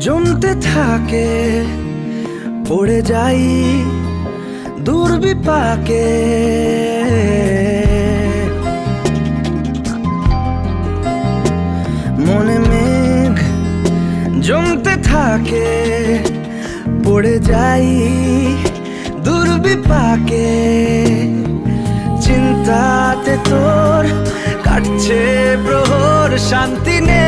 জমতে থাকে, পড়ে যাই দুর্বিপাকে। মনে মেঘ জমতে থাকে, পড়ে যাই দুর্বিপাকে। চিন্তাতে তোর কাটছে প্রহর, শান্তি নেই